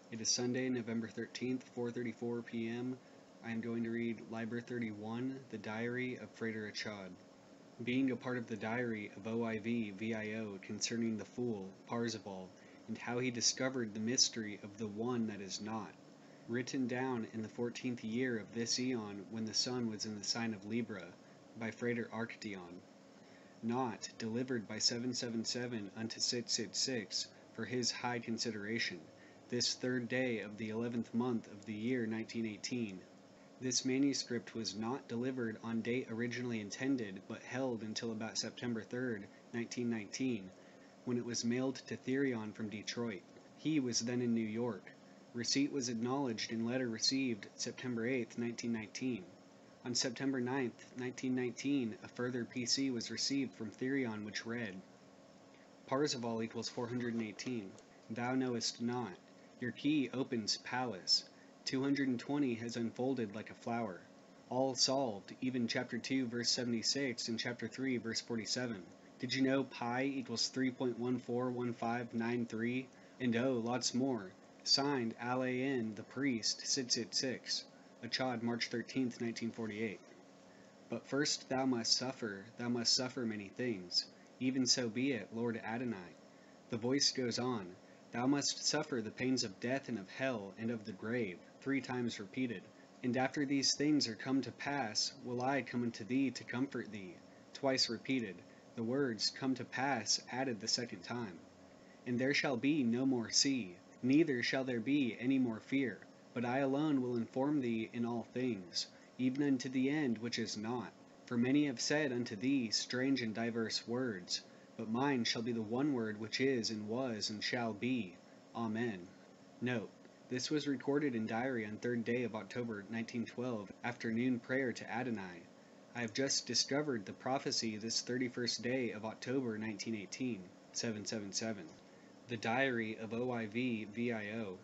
It is Sunday, November 13th, 4:34 p.m. I am going to read Liber 31, the Diary of Frater Achad. Being a part of the diary of OIV VIO concerning the fool, Parzival, and how he discovered the mystery of the one that is not. Written down in the 14th year of this aeon when the sun was in the sign of Libra, by Frater Arction. Not, delivered by 777 unto 666, for his high consideration, this third day of the 11th month of the year 1918. This manuscript was not delivered on date originally intended, but held until about September 3rd, 1919, when it was mailed to Therion from Detroit. He was then in New York. Receipt was acknowledged in letter received September 8th, 1919. On September 9th, 1919, a further PC was received from Therion which read, Parzival equals 418. Thou knowest not. Your key opens palace. 220 has unfolded like a flower. All solved, even chapter 2 verse 76 and chapter 3 verse 47. Did you know pi equals 3.141593? And oh, lots more. Signed, Alain, the priest, 666. Achad, March 13th, 1948. But first thou must suffer many things. Even so be it, Lord Adonai. The voice goes on, Thou must suffer the pains of death and of hell and of the grave, 3 times repeated. And after these things are come to pass, will I come unto thee to comfort thee, twice repeated, the words come to pass added the second time. And there shall be no more sea, neither shall there be any more fear, but I alone will inform thee in all things, even unto the end which is not. For many have said unto thee strange and diverse words, but mine shall be the one word which is and was and shall be. Amen. Note: this was recorded in diary on 3rd day of October 1912, afternoon prayer to Adonai. I have just discovered the prophecy this 31st day of October 1918, 777. The Diary of OIV VIO.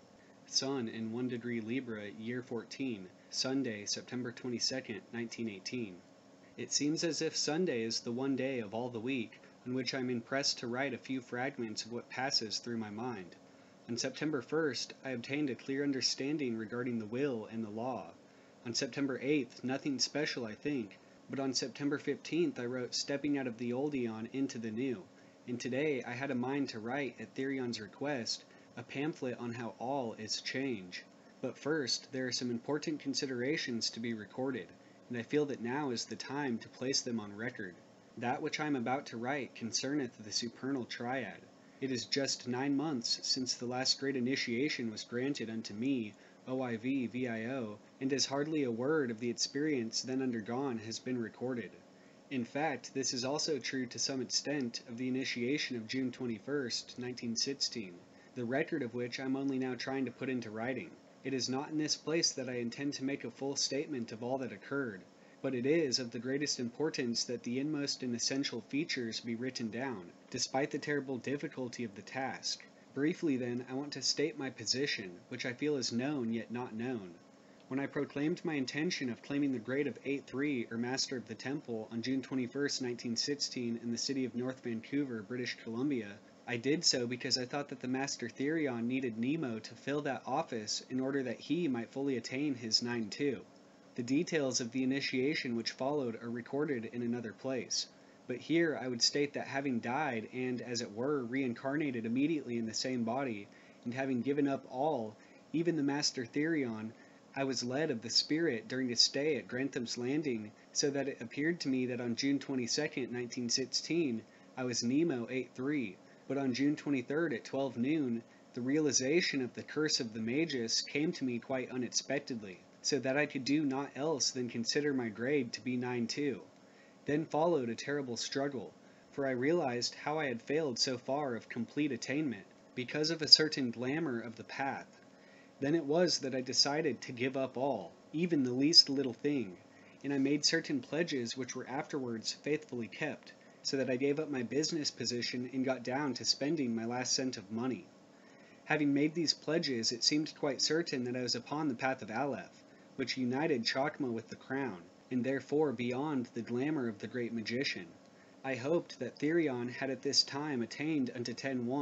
Sun in 1 degree Libra, year 14, Sunday, September 22nd, 1918. It seems as if Sunday is the one day of all the week on which I am impressed to write a few fragments of what passes through my mind. On September 1st, I obtained a clear understanding regarding the will and the law. On September 8th, nothing special, I think, but on September 15th I wrote Stepping Out of the Old Aeon into the New, and today I had a mind to write, at Therion's request, a pamphlet on how all is change. But first, there are some important considerations to be recorded, and I feel that now is the time to place them on record. That which I am about to write concerneth the supernal triad. It is just 9 months since the last great initiation was granted unto me, OIV VIO, and as hardly a word of the experience then undergone has been recorded. In fact, this is also true to some extent of the initiation of June 21st, 1916, the record of which I am only now trying to put into writing. It is not in this place that I intend to make a full statement of all that occurred, but it is of the greatest importance that the inmost and essential features be written down, despite the terrible difficulty of the task. Briefly then, I want to state my position, which I feel is known yet not known. When I proclaimed my intention of claiming the grade of 8-3 or Master of the Temple on June 21st, 1916 in the city of North Vancouver, British Columbia, I did so because I thought that the Master Therion needed Nemo to fill that office in order that he might fully attain his 9-2. The details of the initiation which followed are recorded in another place, but here I would state that having died and, as it were, reincarnated immediately in the same body, and having given up all, even the Master Therion, I was led of the Spirit during a stay at Grantham's Landing, so that it appeared to me that on June 22nd, 1916, I was Nemo 8-3, but on June 23rd at 12 noon, the realization of the curse of the Magus came to me quite unexpectedly, so that I could do naught else than consider my grade to be 9-2. Then followed a terrible struggle, for I realized how I had failed so far of complete attainment, because of a certain glamour of the path. Then it was that I decided to give up all, even the least little thing, and I made certain pledges which were afterwards faithfully kept, so that I gave up my business position and got down to spending my last cent of money. Having made these pledges, it seemed quite certain that I was upon the path of Aleph, which united Chakma with the crown, and therefore beyond the glamour of the great magician. I hoped that Therion had at this time attained unto 10-1,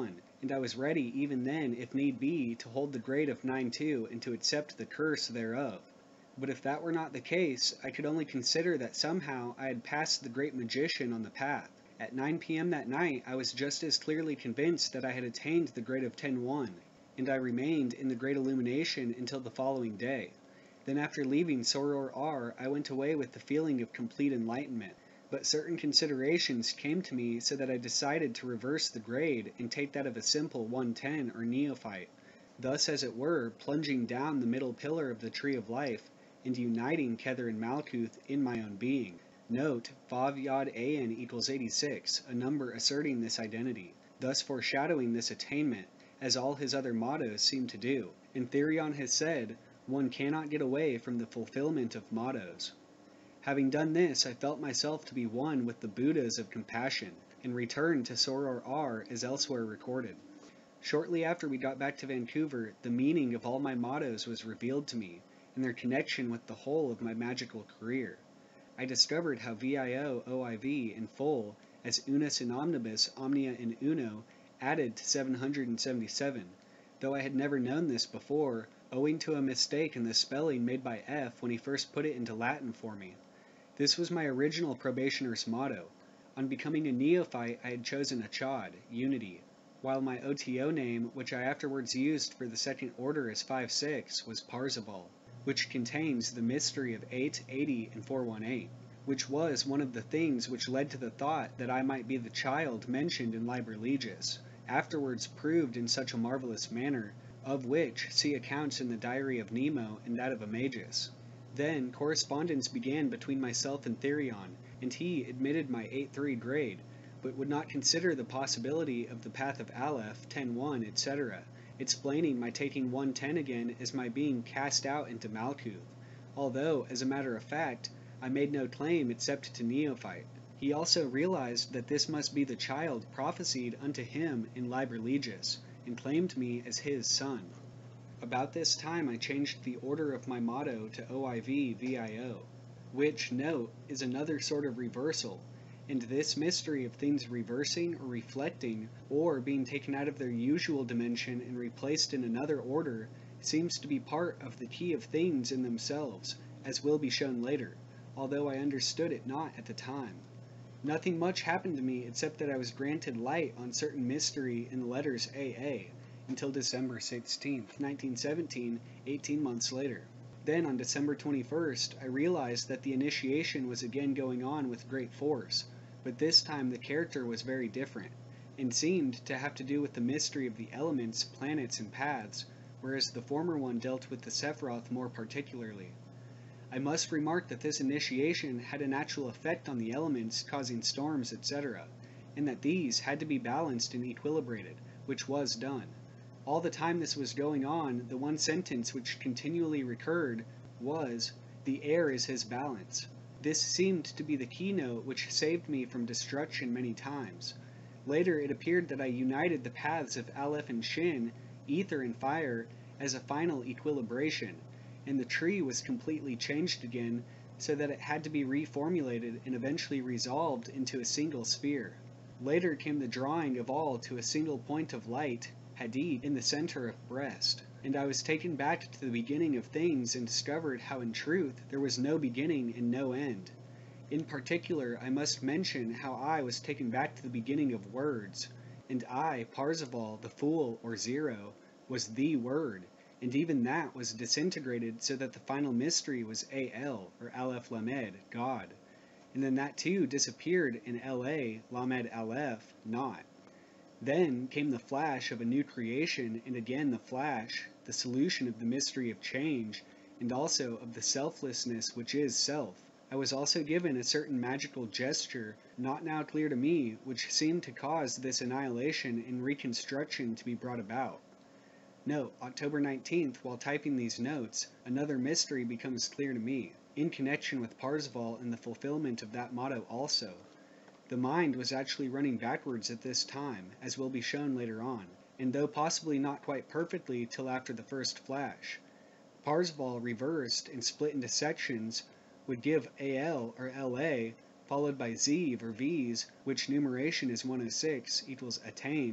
and I was ready even then, if need be, to hold the grade of 9-2 and to accept the curse thereof. But if that were not the case, I could only consider that somehow I had passed the great magician on the path. At 9 p.m. that night, I was just as clearly convinced that I had attained the grade of 10-1, and I remained in the great illumination until the following day. Then after leaving Soror R, I went away with the feeling of complete enlightenment. But certain considerations came to me so that I decided to reverse the grade and take that of a simple 110 or neophyte, thus as it were plunging down the middle pillar of the tree of life and uniting Kether and Malkuth in my own being. Note, Vav Yod An equals 86, a number asserting this identity, thus foreshadowing this attainment, as all his other mottos seem to do. And Therion has said, one cannot get away from the fulfillment of mottos. Having done this, I felt myself to be one with the Buddhas of compassion, and returned to Soror R as elsewhere recorded. Shortly after we got back to Vancouver, the meaning of all my mottos was revealed to me, and their connection with the whole of my magical career. I discovered how VIO OIV in full, as Unus in Omnibus, Omnia in Uno, added to 777, though I had never known this before, owing to a mistake in the spelling made by F when he first put it into Latin for me. This was my original probationer's motto. On becoming a neophyte, I had chosen Achad, Unity, while my OTO name, which I afterwards used for the second order as 5-6, was Parzival, which contains the mystery of 8, 80, and 418, which was one of the things which led to the thought that I might be the child mentioned in Liber Legis, afterwards proved in such a marvelous manner, of which see accounts in the Diary of Nemo and that of Amagus. Then correspondence began between myself and Therion, and he admitted my 8-3 grade, but would not consider the possibility of the path of Aleph, 10-1, etc., explaining my taking 110 again as my being cast out into Malkuth, although, as a matter of fact, I made no claim except to neophyte. He also realized that this must be the child prophesied unto him in Liber Legis, and claimed me as his son. About this time I changed the order of my motto to OIV VIO, which, note, is another sort of reversal, and this mystery of things reversing or reflecting, or being taken out of their usual dimension and replaced in another order, seems to be part of the key of things in themselves, as will be shown later, although I understood it not at the time. Nothing much happened to me except that I was granted light on certain mystery in the letters AA, until December 16, 1917, 18 months later. Then, on December 21st, I realized that the initiation was again going on with great force, but this time the character was very different, and seemed to have to do with the mystery of the elements, planets, and paths, whereas the former one dealt with the Sephiroth more particularly. I must remark that this initiation had an actual effect on the elements, causing storms, etc., and that these had to be balanced and equilibrated, which was done. All the time this was going on, the one sentence which continually recurred was, "The air is his balance." This seemed to be the keynote which saved me from destruction many times. Later it appeared that I united the paths of Aleph and Shin, ether and fire, as a final equilibration, and the tree was completely changed again, so that it had to be reformulated and eventually resolved into a single sphere. Later came the drawing of all to a single point of light, Hadid, in the center of breast, and I was taken back to the beginning of things and discovered how in truth there was no beginning and no end. In particular, I must mention how I was taken back to the beginning of words, and I, Parzival, the fool, or zero, was the word, and even that was disintegrated so that the final mystery was AL, or Aleph Lamed, God, and then that too disappeared in LA, Lamed Aleph, not. Then came the flash of a new creation, and again the flash, the solution of the mystery of change, and also of the selflessness which is self. I was also given a certain magical gesture, not now clear to me, which seemed to cause this annihilation and reconstruction to be brought about. Note, October 19th, while typing these notes, another mystery becomes clear to me, in connection with Parzival and the fulfillment of that motto also. The mind was actually running backwards at this time, as will be shown later on, and though possibly not quite perfectly till after the first flash. Parzival reversed and split into sections would give AL or LA, followed by Ziv or V's, which numeration is 106, equals attained,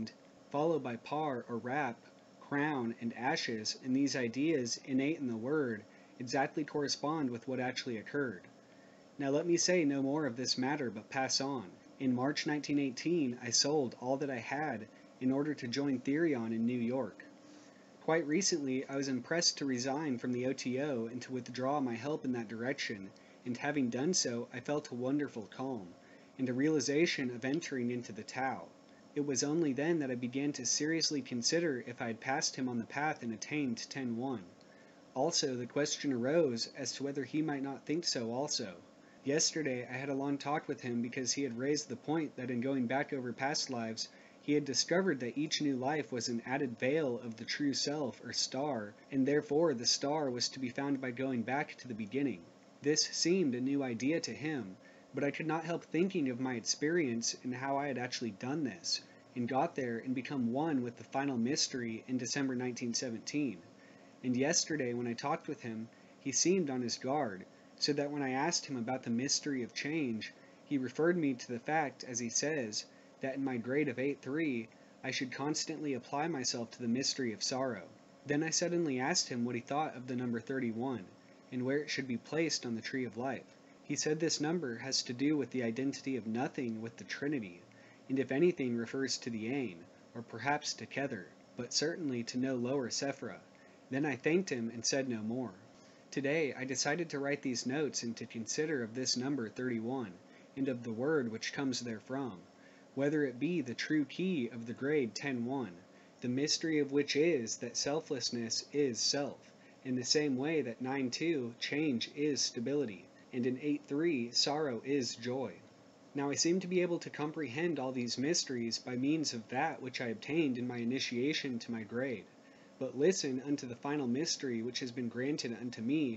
followed by par or rap, crown, and ashes, and these ideas, innate in the word, exactly correspond with what actually occurred. Now let me say no more of this matter, but pass on. In March 1918, I sold all that I had in order to join Therion in New York. Quite recently, I was impressed to resign from the OTO and to withdraw my help in that direction, and having done so, I felt a wonderful calm, and a realization of entering into the Tao. It was only then that I began to seriously consider if I had passed him on the path and attained 10-1. Also, the question arose as to whether he might not think so also. Yesterday, I had a long talk with him because he had raised the point that in going back over past lives, he had discovered that each new life was an added veil of the true self or star, and therefore the star was to be found by going back to the beginning. This seemed a new idea to him, but I could not help thinking of my experience and how I had actually done this, and got there and become one with the final mystery in December 1917. And yesterday, when I talked with him, he seemed on his guard, so that when I asked him about the mystery of change, he referred me to the fact, as he says, that in my grade of 8-3, I should constantly apply myself to the mystery of sorrow. Then I suddenly asked him what he thought of the number 31, and where it should be placed on the tree of life. He said this number has to do with the identity of nothing with the Trinity, and if anything refers to the Ain, or perhaps to Kether, but certainly to no lower Sephra. Then I thanked him and said no more. Today I decided to write these notes and to consider of this number 31, and of the word which comes therefrom, whether it be the true key of the grade 10-1, the mystery of which is that selflessness is self, in the same way that 9-2 change is stability, and in 8-3 sorrow is joy. Now I seem to be able to comprehend all these mysteries by means of that which I obtained in my initiation to my grade. But listen unto the final mystery which has been granted unto me,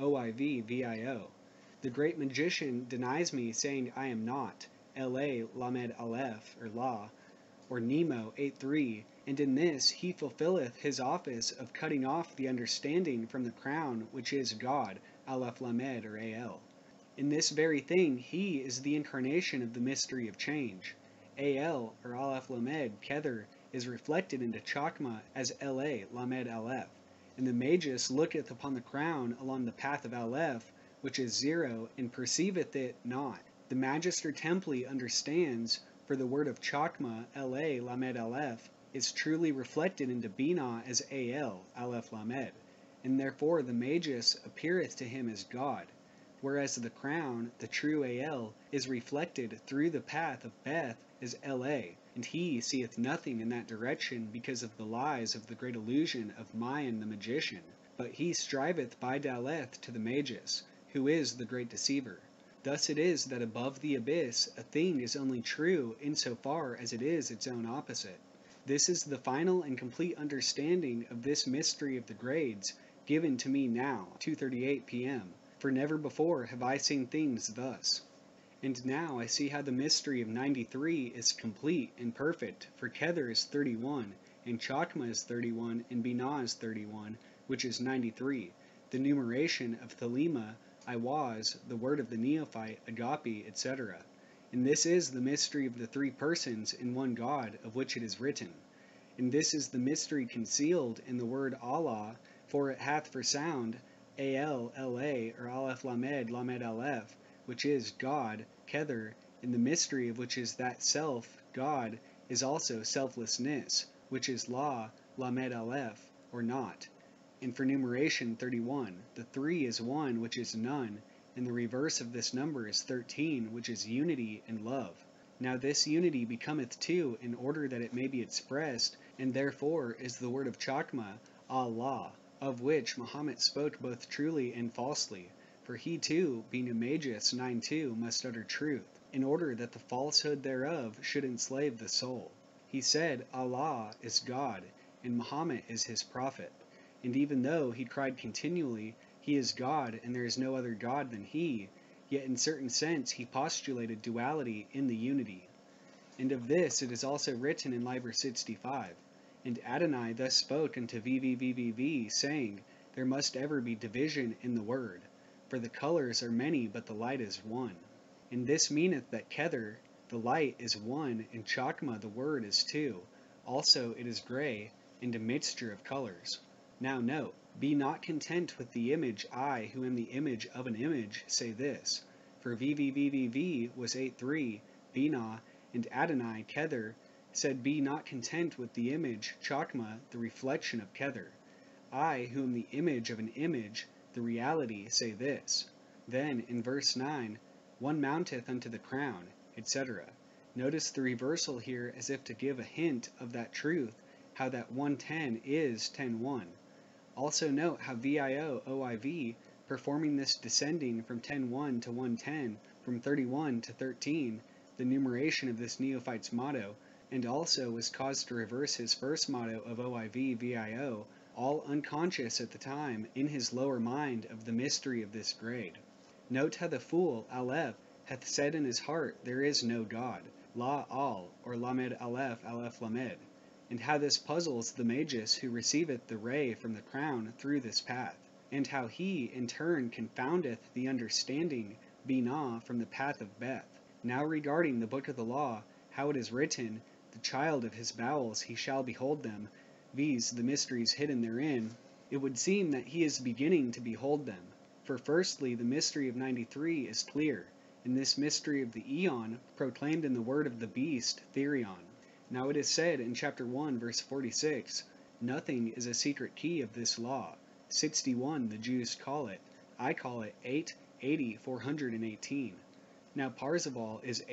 OIV-VIO. The great magician denies me, saying I am not, LA Lamed Aleph, or La, or Nemo 8-3, and in this he fulfilleth his office of cutting off the understanding from the crown which is God, Aleph Lamed, or AL. In this very thing he is the incarnation of the mystery of change. AL, or Aleph Lamed, Kether, is reflected into Chakma as La Lamed Aleph, and the Magus looketh upon the crown along the path of Aleph, which is 0, and perceiveth it not. The Magister Templi understands, for the word of Chakma, La Lamed Aleph, is truly reflected into Binah as Al, Aleph Lamed, and therefore the Magus appeareth to him as God, whereas the crown, the true Al, is reflected through the path of Beth as La, and he seeth nothing in that direction because of the lies of the great illusion of Mayan the magician, but he striveth by Daleth to the Magus, who is the great deceiver. Thus it is that above the abyss a thing is only true in so far as it is its own opposite. This is the final and complete understanding of this mystery of the grades given to me now, 2:38 p.m., for never before have I seen things thus. And now I see how the mystery of 93 is complete and perfect, for Kether is 31, and Chakma is 31, and Binah is 31, which is 93, the numeration of Thelema, I was, the word of the neophyte, agape, etc. And this is the mystery of the three persons in one God, of which it is written. And this is the mystery concealed in the word Allah, for it hath for sound Al, La, or Aleph Lamed, Lamed Aleph, which is God, Kether, and the mystery of which is that self, God, is also selflessness, which is La, Lamed Aleph, or not. And for numeration 31, the 3 is 1, which is none, and the reverse of this number is 13, which is unity and love. Now this unity becometh 2 in order that it may be expressed, and therefore is the word of Chakma, Allah, of which Muhammad spoke both truly and falsely, for he too, being a Magus 9-2, must utter truth, in order that the falsehood thereof should enslave the soul. He said, Allah is God, and Muhammad is his prophet. And even though he cried continually, he is God, and there is no other God than he, yet in certain sense he postulated duality in the unity. And of this it is also written in Liber 65. And Adonai thus spoke unto VVVVV, saying, there must ever be division in the word, for the colors are many, but the light is one. And this meaneth that Kether, the light, is one, and Chakma, the word, is 2, Also it is gray, and a mixture of colors. Now note, be not content with the image. I, who am the image of an image, say this. For VVVVV was 8-3, Binah, and Adonai, Kether, said be not content with the image, Chakma, the reflection of Kether. I, who am the image of an image, the reality, say this. Then, in verse 9, one mounteth unto the crown, etc. Notice the reversal here as if to give a hint of that truth, how that 110 is 10-1. Also note how VIO OIV, performing this descending from 10-1 to 110, from 31 to 13, the numeration of this neophyte's motto, and also was caused to reverse his first motto of OIV VIO, all unconscious at the time in his lower mind of the mystery of this grade. Note how the fool, Aleph, hath said in his heart, there is no God, La Al, or Lamed Aleph, Aleph Lamed, and how this puzzles the magus who receiveth the ray from the crown through this path, and how he, in turn, confoundeth the understanding, Binah, from the path of Beth. Now regarding the book of the law, how it is written, the child of his bowels he shall behold them, viz. The mysteries hidden therein, it would seem that he is beginning to behold them. For firstly, the mystery of 93 is clear, in this mystery of the Eon, proclaimed in the word of the beast, Therion. Now it is said in chapter 1, verse 46, nothing is a secret key of this law. 61 the Jews call it, I call it 880,418. Now Parzival is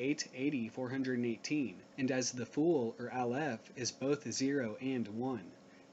880,418, and as the fool, or Aleph, is both 0 and 1.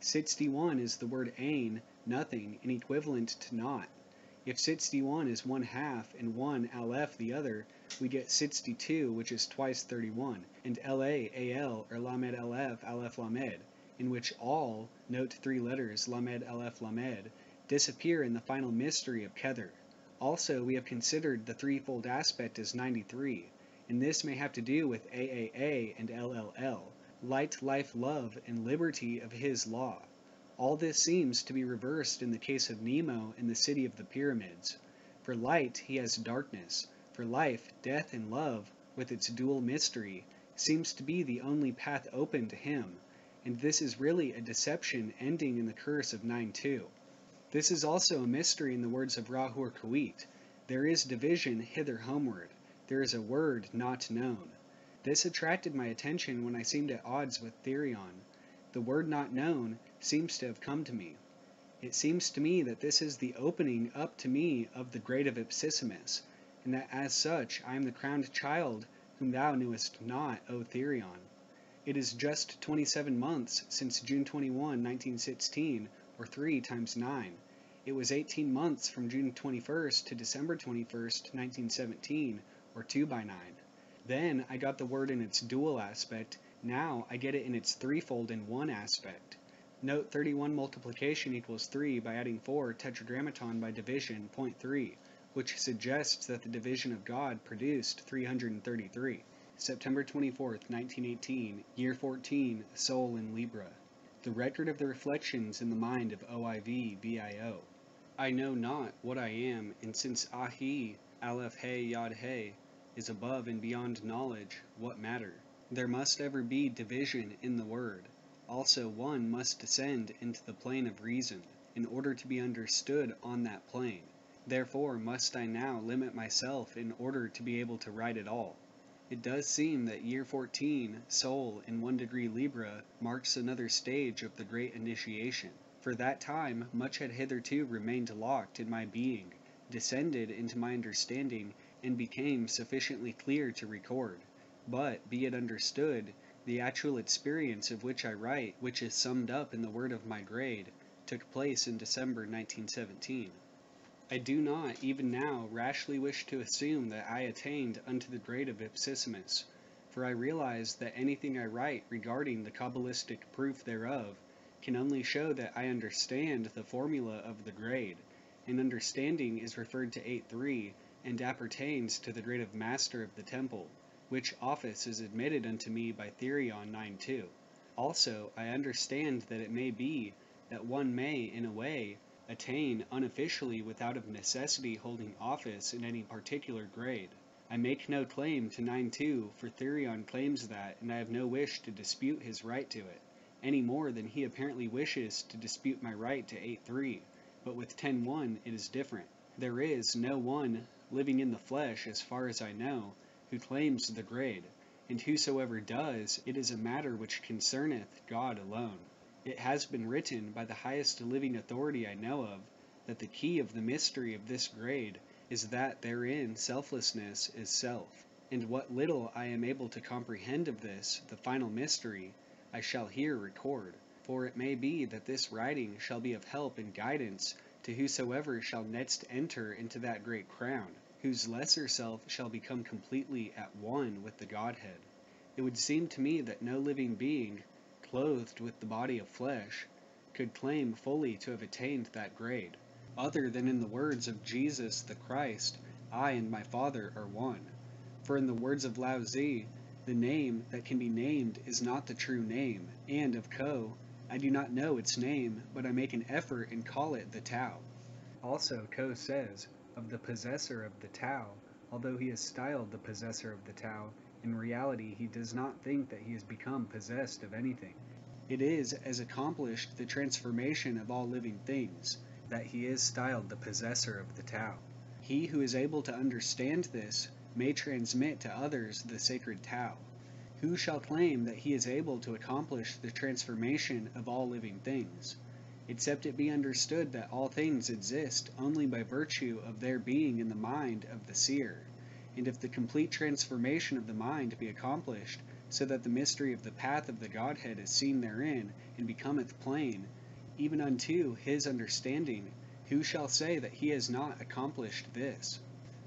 61 is the word ain, nothing, and equivalent to not. If 61 is 1/2 and 1 Aleph the other, we get 62, which is twice 31, and LA, AL, or Lamed Aleph, Aleph Lamed, in which all, note 3 letters, Lamed Aleph Lamed, disappear in the final mystery of Kether. Also, we have considered the threefold aspect as 93, and this may have to do with AAA and LLL, light, life, love, and liberty of his law. All this seems to be reversed in the case of Nemo in the city of the pyramids. For light, he has darkness. For life, death and love, with its dual mystery, seems to be the only path open to him, and this is really a deception ending in the curse of 9-2. This is also a mystery in the words of Rahur Kawit. There is division hither homeward. There is a word not known. This attracted my attention when I seemed at odds with Therion. The word not known seems to have come to me. It seems to me that this is the opening up to me of the grade of Ipsissimus, and that as such I am the crowned child whom thou knewest not, O Therion. It is just 27 months since June 21, 1916, or 3 times 9. It was 18 months from June 21st to December 21st, 1917, or 2 by 9. Then I got the word in its dual aspect, now I get it in its threefold in one aspect. Note 31 multiplication equals 3 by adding 4 tetragrammaton by division, 0.3, which suggests that the division of God produced 333. September 24th, 1918, year 14, Sol in Libra. The record of the reflections in the mind of OIV VIO. I know not what I am, and since Ahi, Aleph He Yod He, is above and beyond knowledge, what matter? There must ever be division in the word. Also one must descend into the plane of reason, in order to be understood on that plane. Therefore must I now limit myself in order to be able to write it all. It does seem that year 14, Sol in 1 degree Libra, marks another stage of the great initiation. For that time, much had hitherto remained locked in my being, descended into my understanding, and became sufficiently clear to record. But, be it understood, the actual experience of which I write, which is summed up in the word of my grade, took place in December 1917. I do not, even now, rashly wish to assume that I attained unto the grade of Ipsissimus, for I realize that anything I write regarding the Kabbalistic proof thereof can only show that I understand the formula of the grade, and understanding is referred to 8.3, and appertains to the grade of Master of the Temple, which office is admitted unto me by Therion 9.2. Also, I understand that it may be that one may, in a way, attain unofficially without of necessity holding office in any particular grade. I make no claim to 9.2, for Therion claims that, and I have no wish to dispute his right to it. any more than he apparently wishes to dispute my right to 8-3, but with 10-1 it is different. There is no one living in the flesh, as far as I know, who claims the grade, and whosoever does, it is a matter which concerneth God alone. It has been written by the highest living authority I know of, that the key of the mystery of this grade is that therein selflessness is self. And what little I am able to comprehend of this, the final mystery, I shall here record, for it may be that this writing shall be of help and guidance to whosoever shall next enter into that great crown, whose lesser self shall become completely at one with the Godhead. It would seem to me that no living being, clothed with the body of flesh, could claim fully to have attained that grade, other than in the words of Jesus the Christ, I and my Father are one. For in the words of Lao Tzu, the name that can be named is not the true name, and of Ko, I do not know its name, but I make an effort and call it the Tao. Also, Ko says, of the possessor of the Tao, although he is styled the possessor of the Tao, in reality he does not think that he has become possessed of anything. It is as accomplished the transformation of all living things, that he is styled the possessor of the Tao. He who is able to understand this may transmit to others the sacred Tao. Who shall claim that he is able to accomplish the transformation of all living things, except it be understood that all things exist only by virtue of their being in the mind of the seer? And if the complete transformation of the mind be accomplished, so that the mystery of the path of the Godhead is seen therein, and becometh plain, even unto his understanding, who shall say that he has not accomplished this?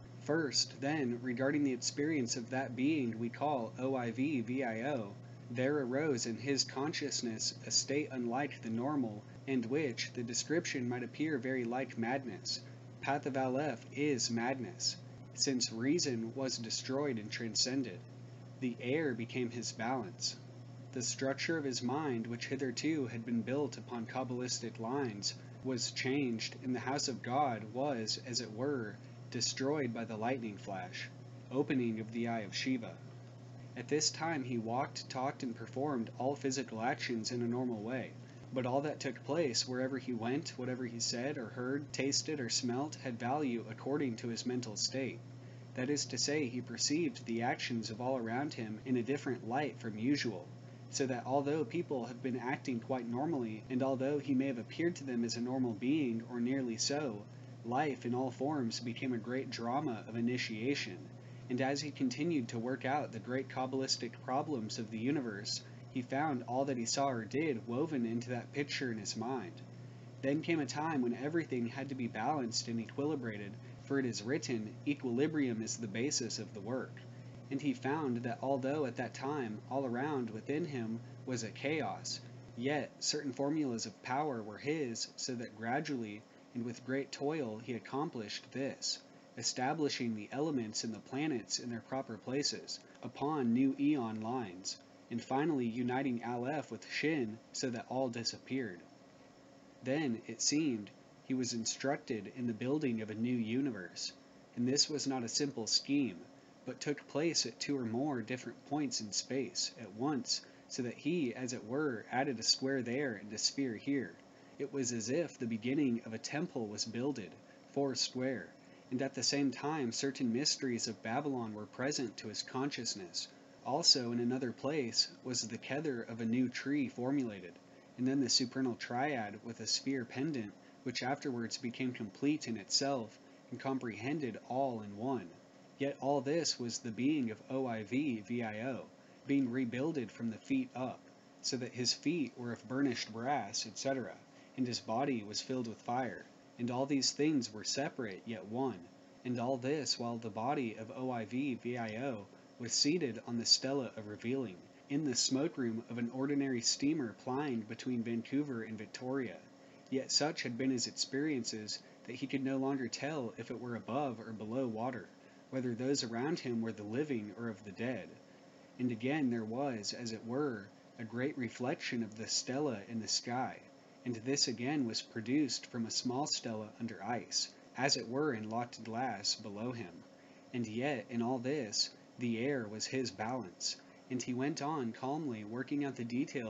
First, then, regarding the experience of that being we call OIV-VIO, there arose in his consciousness a state unlike the normal, and which, the description might appear very like madness. Path of Aleph is madness, since reason was destroyed and transcended. The air became his balance. The structure of his mind, which hitherto had been built upon Kabbalistic lines, was changed, and the house of God was, as it were, destroyed by the lightning flash, opening of the eye of Shiva. At this time he walked, talked, and performed all physical actions in a normal way, but all that took place wherever he went, whatever he said or heard, tasted or smelt, had value according to his mental state. That is to say, he perceived the actions of all around him in a different light from usual, so that although people have been acting quite normally, and although he may have appeared to them as a normal being, or nearly so, life in all forms became a great drama of initiation, and as he continued to work out the great Kabbalistic problems of the universe, he found all that he saw or did woven into that picture in his mind. Then came a time when everything had to be balanced and equilibrated, for it is written, equilibrium is the basis of the work. And he found that although at that time all around within him was a chaos, yet certain formulas of power were his, so that gradually and with great toil he accomplished this, establishing the elements and the planets in their proper places, upon new eon lines, and finally uniting Aleph with Shin so that all disappeared. Then, it seemed, he was instructed in the building of a new universe, and this was not a simple scheme, but took place at 2 or more different points in space at once, so that he, as it were, added a square there and a sphere here. It was as if the beginning of a temple was builded, 4 square, and at the same time certain mysteries of Babylon were present to his consciousness. Also, in another place, was the kether of a new tree formulated, and then the supernal triad with a sphere pendant, which afterwards became complete in itself, and comprehended all in one. Yet all this was the being of OIV-VIO, being rebuilded from the feet up, so that his feet were of burnished brass, etc., and his body was filled with fire, and all these things were separate yet one, and all this while the body of OIV-VIO was seated on the stela of revealing, in the smoke room of an ordinary steamer plying between Vancouver and Victoria. Yet such had been his experiences that he could no longer tell if it were above or below water, whether those around him were the living or of the dead. And again there was, as it were, a great reflection of the stela in the sky, and this again was produced from a small stela under ice, as it were in locked glass below him. And yet, in all this, the air was his balance, and he went on calmly working out the details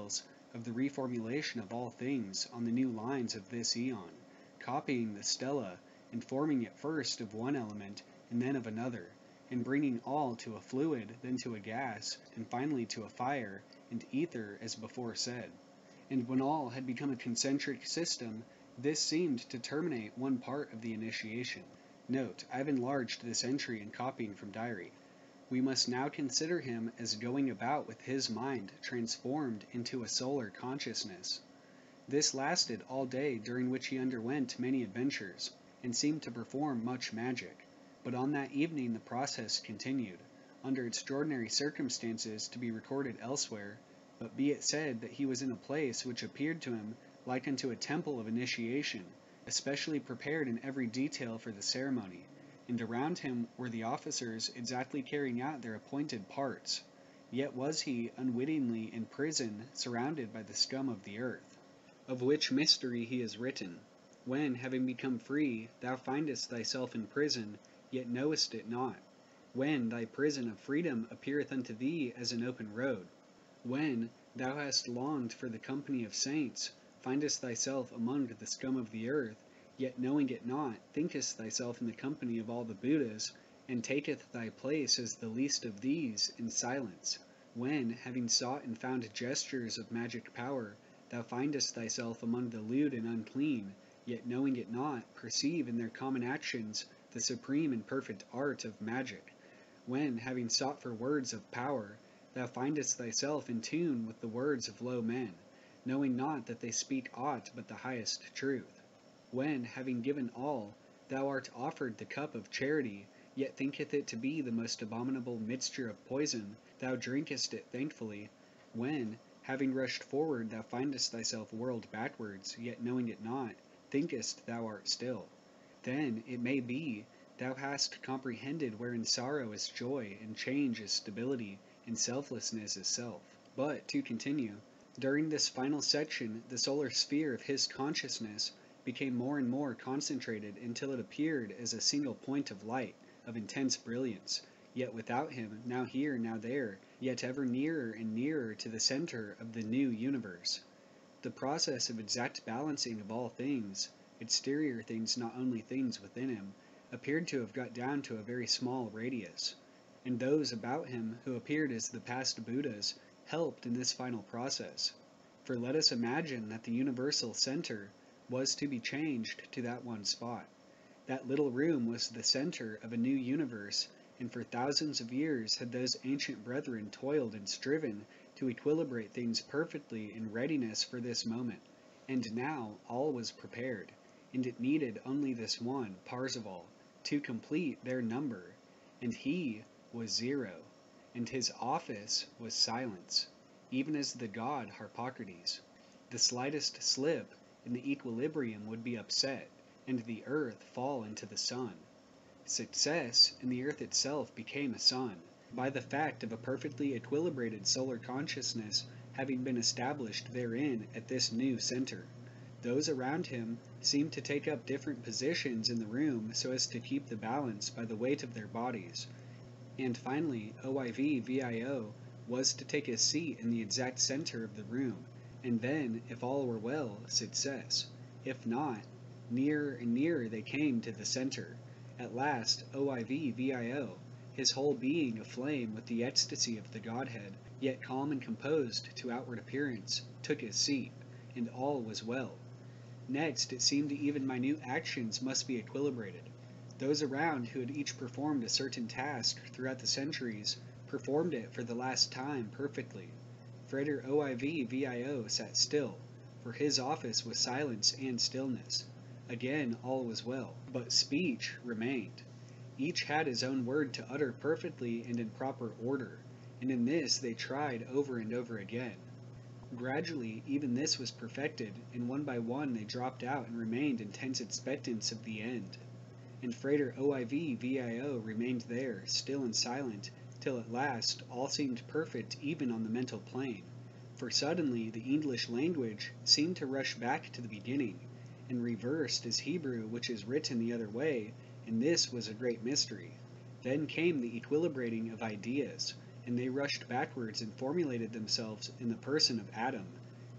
of the reformulation of all things on the new lines of this eon, copying the stela and forming it first of one element and then of another, and bringing all to a fluid, then to a gas, and finally to a fire and ether as before said. And when all had become a concentric system, this seemed to terminate one part of the initiation. Note, I've enlarged this entry in copying from diary. We must now consider him as going about with his mind transformed into a solar consciousness. This lasted all day, during which he underwent many adventures, and seemed to perform much magic. But on that evening the process continued, under extraordinary circumstances to be recorded elsewhere, but be it said that he was in a place which appeared to him like unto a temple of initiation, especially prepared in every detail for the ceremony, and around him were the officers exactly carrying out their appointed parts. Yet was he unwittingly in prison, surrounded by the scum of the earth, of which mystery he has written, when, having become free, thou findest thyself in prison, yet knowest it not, when thy prison of freedom appeareth unto thee as an open road, when thou hast longed for the company of saints, findest thyself among the scum of the earth, yet knowing it not, thinkest thyself in the company of all the Buddhas, and taketh thy place as the least of these in silence, when, having sought and found gestures of magic power, thou findest thyself among the lewd and unclean, yet knowing it not, perceive in their common actions the supreme and perfect art of magic, when, having sought for words of power, thou findest thyself in tune with the words of low men, knowing not that they speak aught but the highest truth, when, having given all, thou art offered the cup of charity, yet thinketh it to be the most abominable mixture of poison, thou drinkest it thankfully, when, having rushed forward, thou findest thyself whirled backwards, yet knowing it not, thinkest thou art still. Then, it may be, thou hast comprehended wherein sorrow is joy, and change is stability, and selflessness is self. But, to continue, during this final section, the solar sphere of his consciousness became more and more concentrated until it appeared as a single point of light, of intense brilliance, yet without him, now here, now there, yet ever nearer and nearer to the center of the new universe. The process of exact balancing of all things, exterior things not only things within him, appeared to have got down to a very small radius, and those about him who appeared as the past Buddhas helped in this final process. For let us imagine that the universal center was to be changed to that one spot. That little room was the center of a new universe, and for thousands of years had those ancient brethren toiled and striven to equilibrate things perfectly in readiness for this moment. And now all was prepared, and it needed only this one, Parzival, to complete their number, and he was zero, and his office was silence, even as the god Harpocrates. The slightest slip in the equilibrium would be upset, and the earth fall into the sun. Success in the earth itself became a sun, by the fact of a perfectly equilibrated solar consciousness having been established therein at this new center. Those around him seemed to take up different positions in the room so as to keep the balance by the weight of their bodies. And finally, OIV-VIO was to take his seat in the exact center of the room, and then, if all were well, success. If not, nearer and nearer they came to the center. At last, OIV-VIO, his whole being aflame with the ecstasy of the Godhead, yet calm and composed to outward appearance, took his seat, and all was well. Next, it seemed even minute actions must be equilibrated. Those around who had each performed a certain task throughout the centuries performed it for the last time perfectly. Frater OIV-VIO sat still, for his office was silence and stillness. Again all was well, but speech remained. Each had his own word to utter perfectly and in proper order, and in this they tried over and over again. Gradually, even this was perfected, and one by one they dropped out and remained in tense expectance of the end. And Frater OIV-VIO remained there, still and silent, till at last all seemed perfect even on the mental plane. For suddenly the English language seemed to rush back to the beginning, and reversed as Hebrew, which is written the other way, and this was a great mystery. Then came the equilibrating of ideas, and they rushed backwards and formulated themselves in the person of Adam,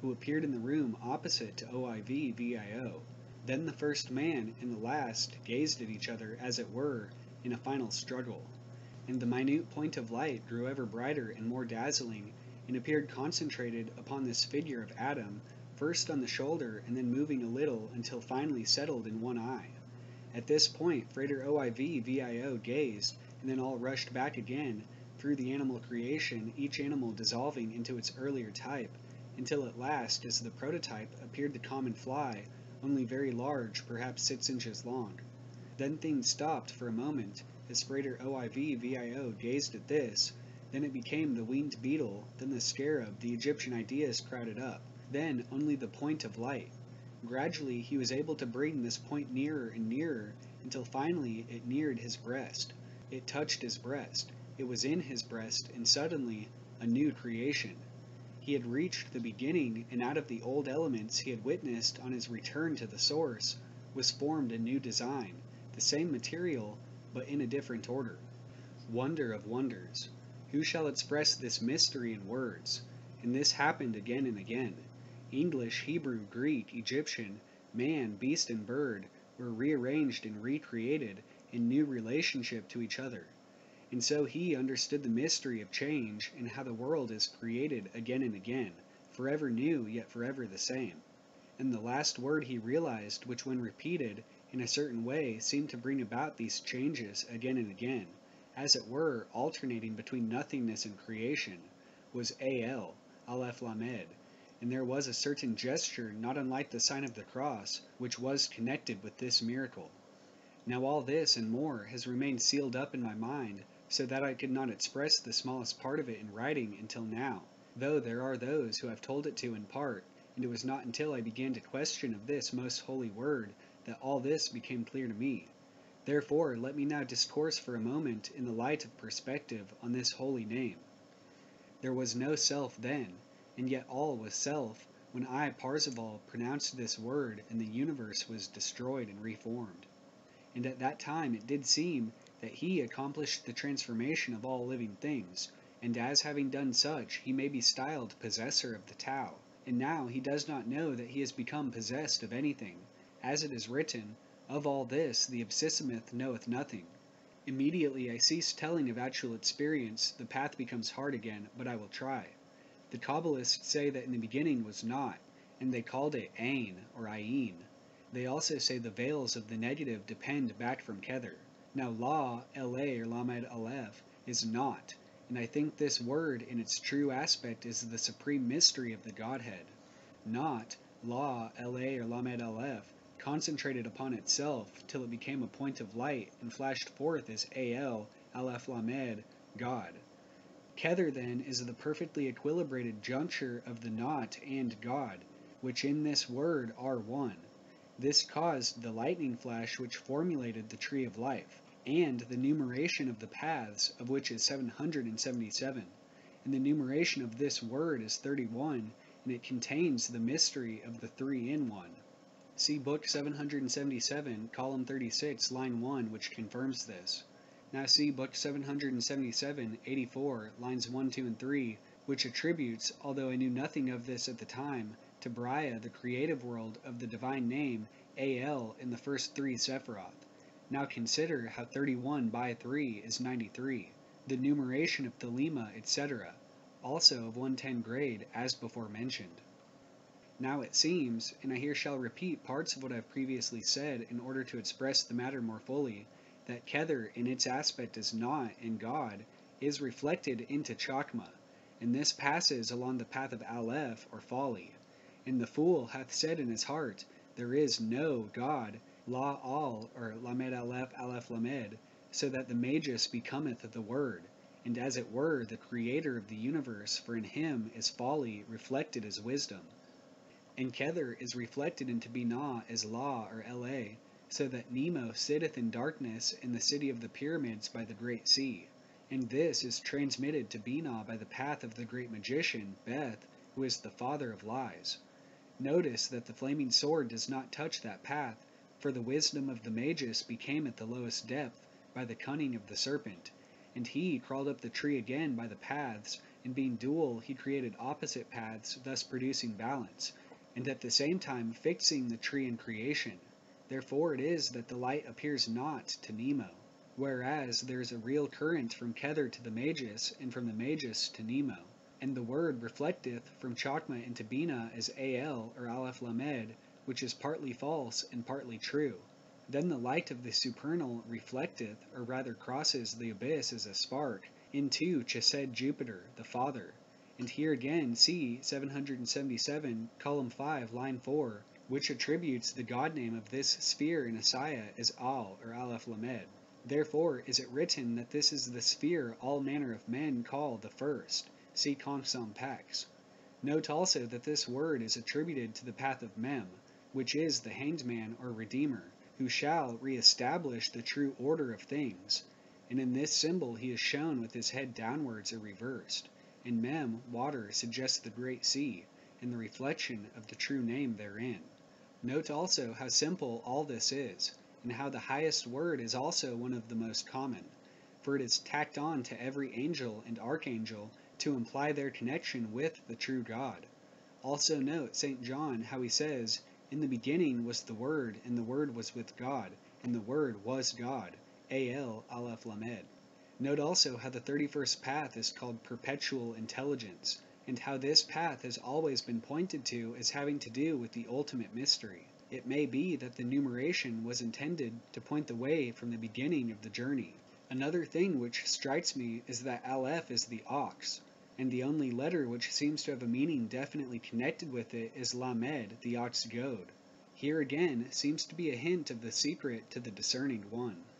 who appeared in the room opposite to OIV-VIO. Then the first man and the last gazed at each other, as it were, in a final struggle, and the minute point of light grew ever brighter and more dazzling, and appeared concentrated upon this figure of Adam, first on the shoulder and then moving a little until finally settled in one eye. At this point, Freighter OIV-VIO gazed, and then all rushed back again, through the animal creation, each animal dissolving into its earlier type, until at last, as the prototype, appeared the common fly, only very large, perhaps 6 inches long. Then things stopped for a moment, as Freighter OIV-VIO gazed at this, then it became the winged beetle, then the scarab, the Egyptian ideas crowded up, then only the point of light. Gradually he was able to bring this point nearer and nearer, until finally it neared his breast. It touched his breast, it was in his breast, and suddenly, a new creation. He had reached the beginning, and out of the old elements he had witnessed on his return to the source, was formed a new design, the same material, but in a different order. Wonder of wonders! Who shall express this mystery in words? And this happened again and again. English, Hebrew, Greek, Egyptian, man, beast, and bird were rearranged and recreated in new relationship to each other. And so he understood the mystery of change and how the world is created again and again, forever new yet forever the same. And the last word he realized, which when repeated in a certain way seemed to bring about these changes again and again, as it were alternating between nothingness and creation, was AL, Aleph Lamed, and there was a certain gesture not unlike the sign of the cross, which was connected with this miracle. Now all this and more has remained sealed up in my mind, so that I could not express the smallest part of it in writing until now, though there are those who have told it to in part, and it was not until I began to question of this most holy word that all this became clear to me. Therefore, let me now discourse for a moment in the light of perspective on this holy name. There was no self then, and yet all was self, when I, Parzival, pronounced this word, and the universe was destroyed and reformed. And at that time it did seem that he accomplished the transformation of all living things, and as having done such, he may be styled possessor of the Tao. And now he does not know that he has become possessed of anything. As it is written, of all this the Absissimeth knoweth nothing. Immediately I cease telling of actual experience, the path becomes hard again, but I will try. The Kabbalists say that in the beginning was not, and they called it Ain or Ayin. They also say the veils of the negative depend back from Kether. Now La, La or Lamed Aleph, is not, and I think this word in its true aspect is the supreme mystery of the Godhead. Not, La, La or Lamed Aleph, concentrated upon itself till it became a point of light and flashed forth as Al, Aleph Lamed, God. Kether then is the perfectly equilibrated juncture of the not and God, which in this word are one. This caused the lightning flash which formulated the tree of life, and the numeration of the paths, of which is 777, and the numeration of this word is 31, and it contains the mystery of the three in one. See book 777, column 36, line 1, which confirms this. Now see book 777, 84, lines 1, 2, and 3, which attributes, although I knew nothing of this at the time, to Braya the creative world of the divine name Al in the first 3 Sephiroth. Now consider how 31 by 3 is 93, the numeration of Thelema, etc., also of 110 grade, as before mentioned. Now it seems, and I here shall repeat parts of what I have previously said in order to express the matter more fully, that Kether in its aspect as not in God is reflected into Chakma, and this passes along the path of Aleph or folly. And the fool hath said in his heart, there is no God, La Al or Lamed Aleph Aleph Lamed, so that the Magus becometh the Word, and as it were the creator of the universe, for in him is folly reflected as wisdom. And Kether is reflected into Binah as La or La, so that Nemo sitteth in darkness in the city of the pyramids by the great sea, and this is transmitted to Binah by the path of the great magician, Beth, who is the father of lies. Notice that the flaming sword does not touch that path, for the wisdom of the Magus became at the lowest depth by the cunning of the serpent, and he crawled up the tree again by the paths and being dual, he created opposite paths, thus producing balance, and at the same time fixing the tree in creation. Therefore it is that the light appears not to Nemo, whereas there is a real current from Kether to the Magus, and from the Magus to Nemo. And the word reflecteth from Chokmah into Bina as Al or Aleph Lamed, which is partly false and partly true. Then the light of the supernal reflecteth, or rather crosses the abyss as a spark, into Chesed Jupiter, the Father. And here again see 777, column 5, line 4, which attributes the God name of this sphere in Asaya as Al or Aleph Lamed. Therefore is it written that this is the sphere all manner of men call the first. See Kongsom Pax. Note also that this word is attributed to the path of Mem, which is the hanged man or Redeemer, who shall re-establish the true order of things. And in this symbol he is shown with his head downwards or reversed. In Mem, water suggests the great sea, and the reflection of the true name therein. Note also how simple all this is, and how the highest word is also one of the most common, for it is tacked on to every angel and archangel to imply their connection with the true God. Also note St. John how he says, "In the beginning was the Word, and the Word was with God, and the Word was God." Al Aleph Lamed. Note also how the 31st path is called Perpetual Intelligence, and how this path has always been pointed to as having to do with the ultimate mystery. It may be that the numeration was intended to point the way from the beginning of the journey. Another thing which strikes me is that Aleph is the ox, and the only letter which seems to have a meaning definitely connected with it is Lamed, the ox goad. Here again seems to be a hint of the secret to the discerning one.